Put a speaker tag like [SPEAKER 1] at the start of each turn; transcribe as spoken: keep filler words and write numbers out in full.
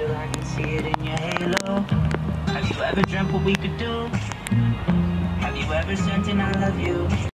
[SPEAKER 1] angel, I can see it in your halo. Have you ever dreamt what we could do? Have you ever sent an I love you?